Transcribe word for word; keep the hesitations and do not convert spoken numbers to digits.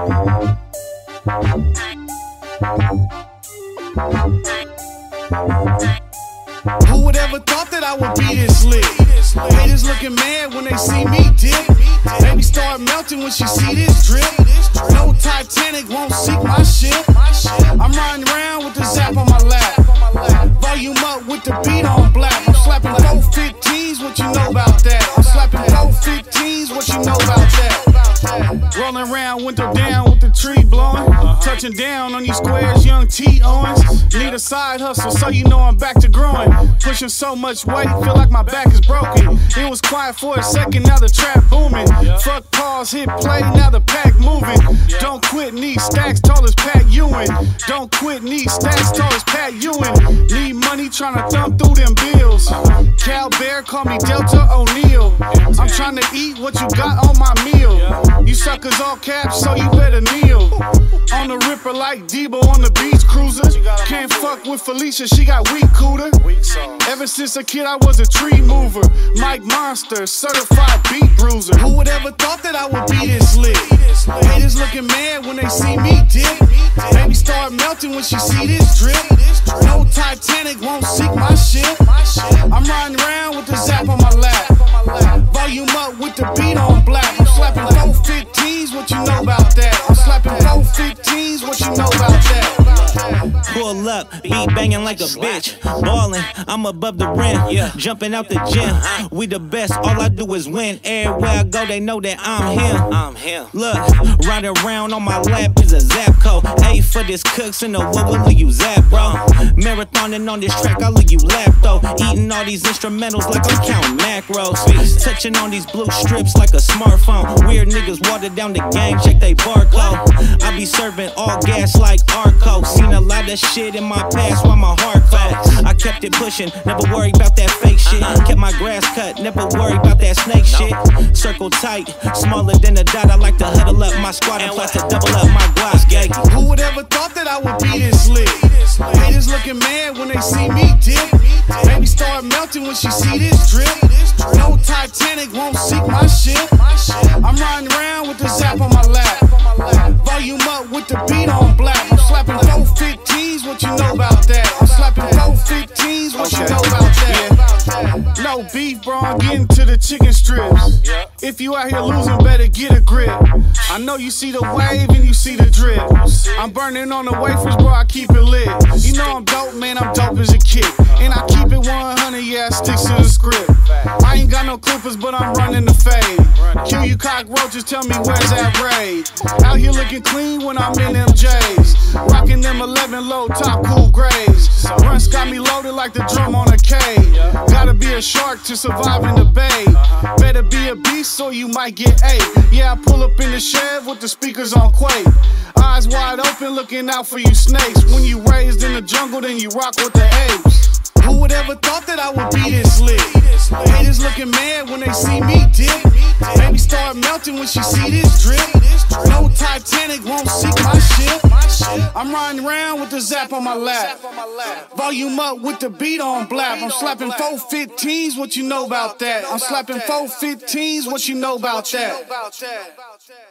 Who would ever thought that I would be this lit? Haters looking mad when they see me dip. Baby start melting when she see this drip. No Titanic won't sink my ship. I'm riding around with the Zap on my lap. Volume up with the beat on black. I'm slapping four fifteens, what you know about that? I'm slapping four fifteens, what you know about that? Rolling around, window down with the tree blowing. Touching down on these squares, young T Owens. Need a side hustle, so you know I'm back to growing. Pushing so much weight, feel like my back is broken. It was quiet for a second, now the trap booming. Fuck pause, hit play, now the pack moving. Don't quit, need stacks, tall as Pat Ewing. Don't quit, need stacks, tall as Pat Ewing. Need money, tryna thumb through them bills. Cal Bear, call me Delta O'Neal. I'm tryna eat what you got on my meal. You suckers all caps, so you better kneel. On the ripper like Debo on the beach cruiser. Can't fuck with Felicia, she got weak cooter. Ever since a kid I was a tree mover. Mike Monster, certified beat bruiser. Who would ever thought that I would be this lit? Haters looking mad when they see me dip. Baby start melting when she see this drip. No Titanic won't sink my ship. I'm riding around with the Zap on my lap. Volume up with the beat on black. I'm slapping four fifteens, what you know about that? I'm slapping four fifteens, what you know about that? Pull up, beat banging like a bitch. Ballin', I'm above the rim. Yeah. Jumping out the gym. We the best, all I do is win. Everywhere I go, they know that I'm him. I'm him. Look, riding around on my lap is a Zapco. A for this cooks in the what will you zap, bro? Marathoning on this track, I leave you lap though. Eating all these instrumentals like I'm counting macros. Touching on these blue strips like a smartphone. Weird niggas water down the game, check they barcode. I be serving all gas like Arco. Seen a lot of shit in my past while my heart cold. I kept it pushing, never worried about that fake shit. Kept my grass cut, never worried about that snake shit. Circle tight, smaller than a dot. I like to huddle up my squad and plus to double up my guas. Who would ever thought that I would be this lit? Haters looking mad when they see me dip. Baby start melting when she see this drip. No Titanic won't sink my ship. I'm riding around with the Zap on my lap. Volume up with the beat on black. I'm slapping four fifteens, what you know about that? I'm slapping four fifteens, what you know about that? No beef, bro, I'm getting to the chicken strips. If you out here losing, better get a grip. I know you see the wave and you see the drip. I'm burning on the wafers, bro, I keep it lit. You know I'm dope, man, I'm dope as a kid. And I keep it one hundred, yeah, I stick to the script. I ain't got no clippers, but I'm running the fade. Kill you cockroaches, tell me where's that raid? Out here looking clean when I'm in them J's. Rocking them eleven low top cool grays. Runs got me loaded like the drum on a K. Gotta be a shark to survive in the bay. Better be a beast or you might get eight. Yeah, I pull up in the Chev with the speakers on Quake. Eyes wide open looking out for you snakes. When you raised in the jungle, then you rock with the apes. Who would ever thought that I would be this lit? Haters looking mad when they see me dip. Baby start melting when she see this drip. No Titanic won't sink my ship. I'm riding around with the Zap on my lap. Volume up with the beat on black. I'm slapping four fifteens, what you know about that? I'm slapping four fifteens, what you know about that?